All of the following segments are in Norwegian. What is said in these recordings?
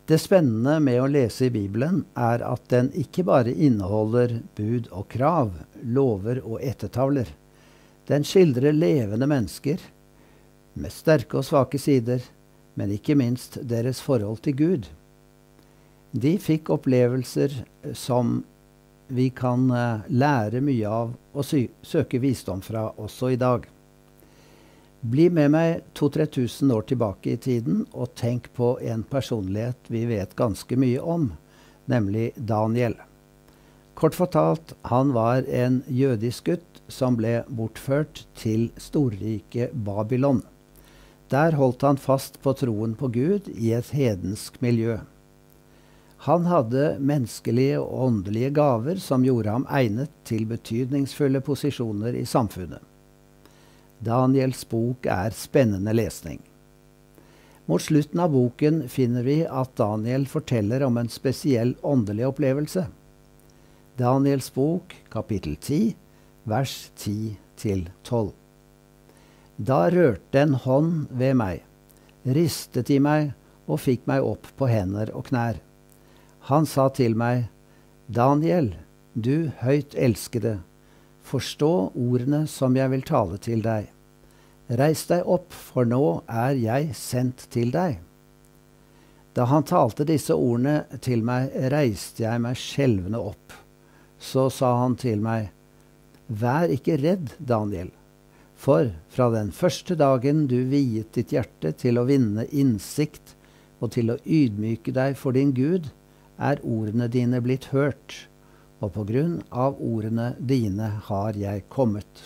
Det spennende med å lese i Bibelen er at den ikke bare inneholder bud og krav, lover og ettertavler. Den skildrer levende mennesker med sterke og svake sider, men ikke minst deres forhold til Gud. De fikk opplevelser som vi kan lære mye av og søke visdom fra også i dag. Bli med meg 2000–3000 år tilbake i tiden og tenk på en personlighet vi vet ganske mye om, nemlig Daniel. Kort fortalt, han var en jødisk gutt som ble bortført til storriket Babylon. Der holdt han fast på troen på Gud i et hedensk miljø. Han hadde menneskelige og åndelige gaver som gjorde ham egnet til betydningsfulle posisjoner i samfunnet. Daniels bok er spennende lesning. Mot slutten av boken finner vi at Daniel forteller om en spesiell åndelig opplevelse. Daniels bok, kapittel 10, vers 10–12. Da rørte en hånd ved meg, ristet i meg og fikk meg opp på hender og knær. Han sa til meg, Daniel, du høyt elskede, forstå ordene som jeg vil tale til deg. Reis deg opp, for nå er jeg sendt til deg. Da han talte disse ordene til meg, reiste jeg meg skjelvende opp. Så sa han til meg, vær ikke redd, Daniel, for fra den første dagen du viet ditt hjerte til å vinne innsikt og til å ydmyke deg for din Gud, er ordene dine blitt hørt, og på grunn av ordene dine har jeg kommet.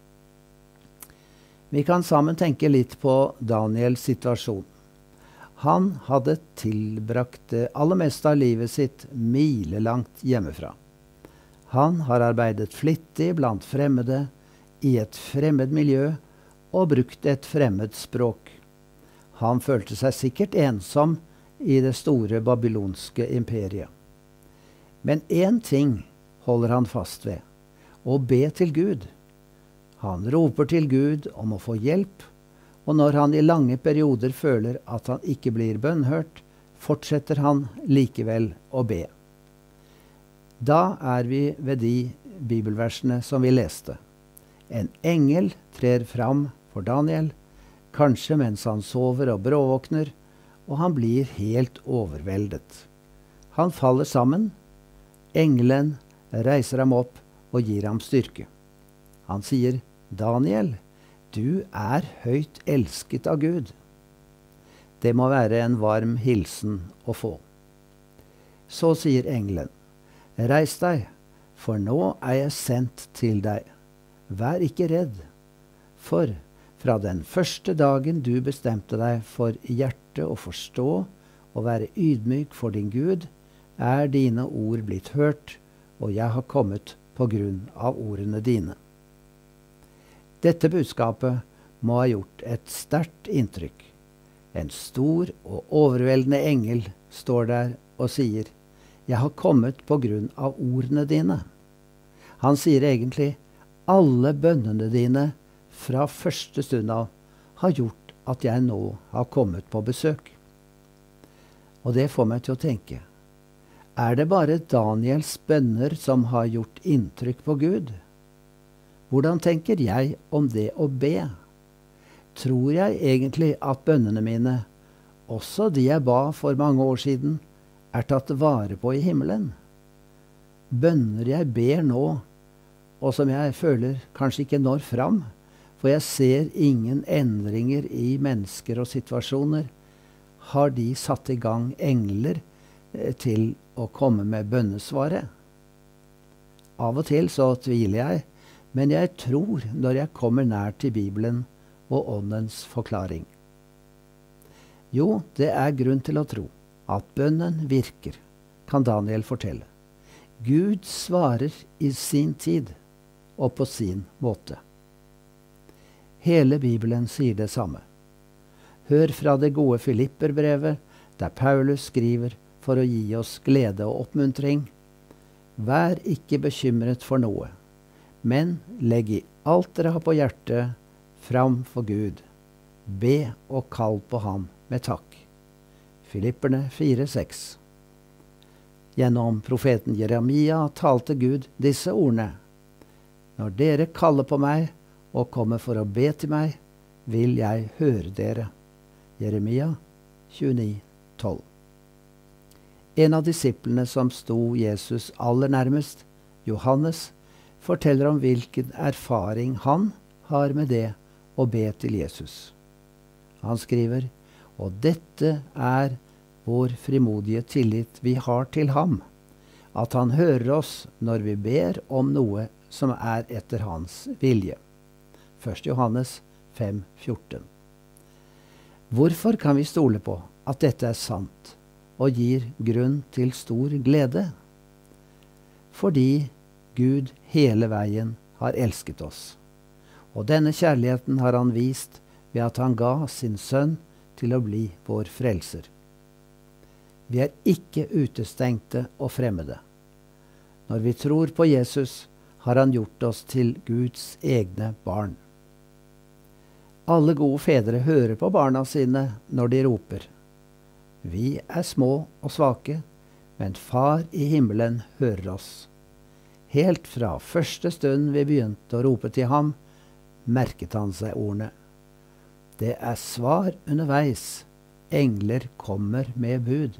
Vi kan sammen tenke litt på Daniels situasjon. Han hadde tilbrakt det aller meste av livet sitt milelangt hjemmefra. Han har arbeidet flittig blant fremmede, i et fremmed miljø, og brukt et fremmed språk. Han følte seg sikkert ensom i det store babylonske imperiet. Men én ting holder han fast ved, å be til Gud. Han roper til Gud om å få hjelp, og når han i lange perioder føler at han ikke blir bønnhørt, fortsetter han likevel å be. Da er vi ved de bibelversene som vi leste. En engel trer fram for Daniel, kanskje mens han sover og bråvåkner, og han blir helt overveldet. Han faller sammen. Engelen reiser ham opp og gir ham styrke. Han sier, Daniel, du er høyt elsket av Gud. Det må være en varm hilsen å få. Så sier engelen, reis deg, for nå er jeg sendt til deg. Vær ikke redd, for fra den første dagen du bestemte deg for i hjertet å forstå og være ydmyk for din Gud, er dine ord blitt hørt, og jeg har kommet på grunn av ordene dine. Dette budskapet må ha gjort et sterkt inntrykk. En stor og overveldende engel står der og sier, jeg har kommet på grunn av ordene dine. Han sier egentlig, alle bønnene dine fra første stund av har gjort at jeg nå har kommet på besøk. Og det får meg til å tenke, er det bare Daniels bønner som har gjort inntrykk på Gud? Hvordan tenker jeg om det å be? Tror jeg egentlig at bønnene mine, også de jeg ba for mange år siden, er tatt vare på i himmelen? Bønner jeg ber nå, og som jeg føler kanskje ikke når fram, for jeg ser ingen endringer i mennesker og situasjoner, har de satt i gang engler til å komme med bønnesvaret? Av og til så tviler jeg, men jeg tror når jeg kommer nær til Bibelen og åndens forklaring. Jo, det er grunn til å tro at bønnen virker, kan Daniel fortelle. Gud svarer i sin tid og på sin måte. Hele Bibelen sier det samme. Hør fra det gode Filipperbrevet, der Paulus skriver for å gi oss glede og oppmuntring. Vær ikke bekymret for noe, men legg i alt dere har på hjertet fram for Gud. Be og kall på ham med takk. Filipperne 4:6. Gjennom profeten Jeremia talte Gud disse ordene: Når dere kaller på meg og kommer for å be til meg, vil jeg høre dere. Jeremia 29:12. En av disiplene som sto Jesus aller nærmest, Johannes, forteller om hvilken erfaring han har med det å be til Jesus. Han skriver: Og dette er vår frimodige tillit vi har til ham, at han hører oss når vi ber om noe som er etter hans vilje. 1. Johannes 5:14. Hvorfor kan vi stole på at dette er sant og gir grunn til stor glede? Fordi Gud hele veien har elsket oss. Og denne kjærligheten har han vist ved at han ga sin sønn til å bli vår frelser. Vi er ikke utestengte og fremmede. Når vi tror på Jesus, har han gjort oss til Guds egne barn. Alle gode fedre hører på barna sine når de roper. Vi er små og svake, men Far i himmelen hører oss. Helt fra første stund vi begynte å rope til ham, merket han seg ordene. Det er svar underveis. Engler kommer med bud.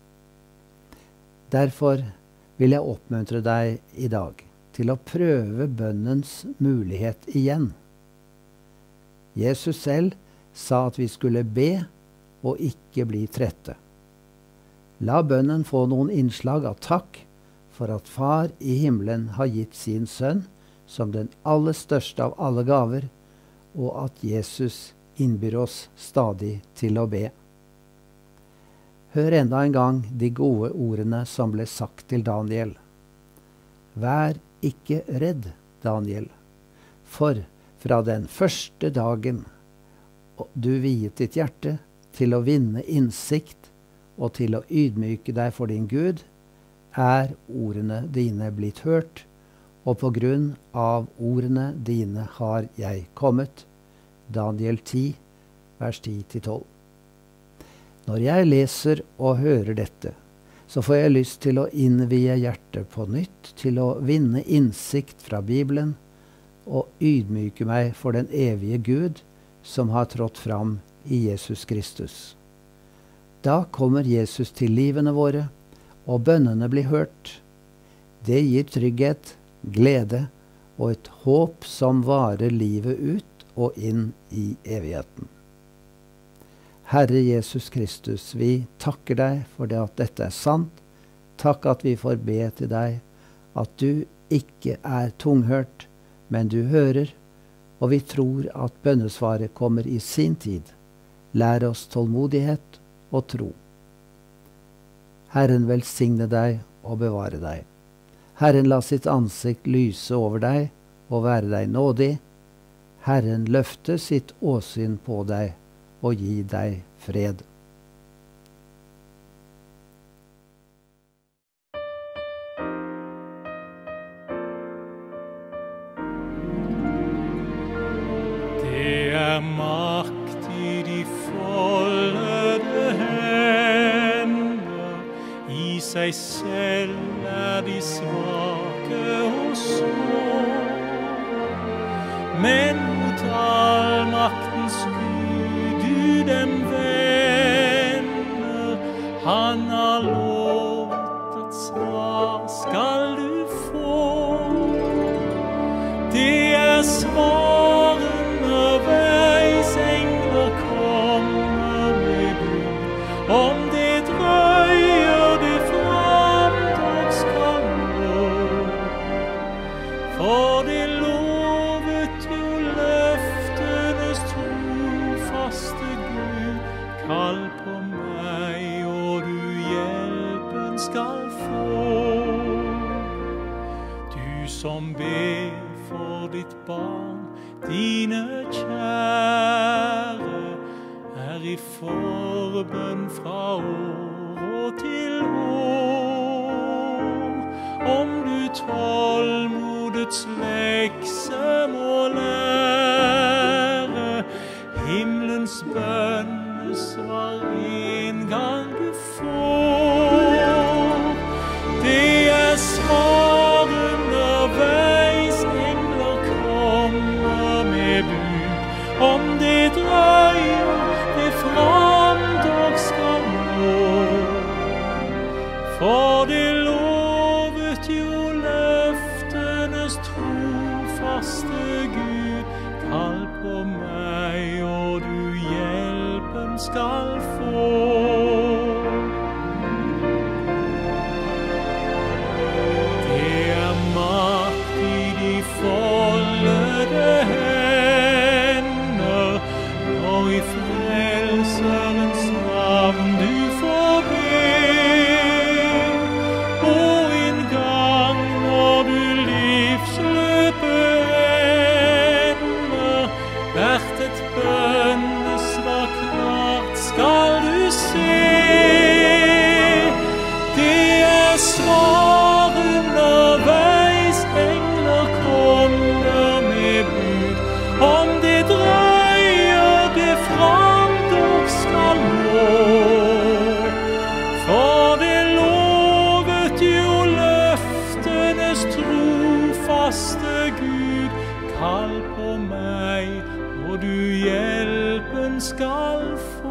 Derfor vil jeg oppmuntre deg i dag til å prøve bønnens mulighet igjen. Jesus selv sa at vi skulle be og ikke bli trette. La bønnen få noen innslag av takk for at Far i himmelen har gitt sin sønn som den aller største av alle gaver, og at Jesus innbyr oss stadig til å be. Hør enda en gang de gode ordene som ble sagt til Daniel. Vær ikke redd, Daniel, for fra den første dagen du viet ditt hjerte til å vinne innsikt og til å ydmyke deg for din Gud, er ordene dine blitt hørt, og på grunn av ordene dine har jeg kommet. Daniel 10, vers 10-12. Når jeg leser og hører dette, så får jeg lyst til å innvie hjertet på nytt, til å vinne innsikt fra Bibelen, og ydmyke meg for den evige Gud som har trådt fram i Jesus Kristus. Da kommer Jesus til livene våre, og bønnene blir hørt. Det gir trygghet, glede og et håp som varer livet ut og inn i evigheten. Herre Jesus Kristus, vi takker deg for det at dette er sant. Takk at vi får be til deg, at du ikke er tunghørt, men du hører, og vi tror at bønnesvaret kommer i sin tid. Lær oss tålmodighet og tro. Herren velsigne deg og bevare deg. Herren la sitt ansikt lyse over deg og være deg nådig. Herren løfte sitt åsyn på deg og gi deg fred. Det er makt i de foldede hender, i seg selv er de svake og små. Men mot allmaktens Gud du dem vender, han har lovet at svar skal du få. Det er svaret når veis engler kommer med bud. Om det drøyer det fram dog skal nå. For det lovet jo løftenes trofaste Gud. Kall på meg og du hjelpen skal få. Du som ber for ditt barn, dine kjære, er i forbønn fra år til år. Om du tålmodets lekse må lære, himmelens bønnesvar en gang trofaste Gud, kall på meg, og du hjelpen skal få. Makt i de foldede hender, og i frelserens navn du får be. Og en gang når du livsløpet ender, hvert et bønnesvar klart skal du se. Det svar underveis, engler kommer med bud. Om det drøyer, det fram dog skal nå. For det lovet jo løftenes trofaste Gud, kall på meg, og du hjelpen skal få.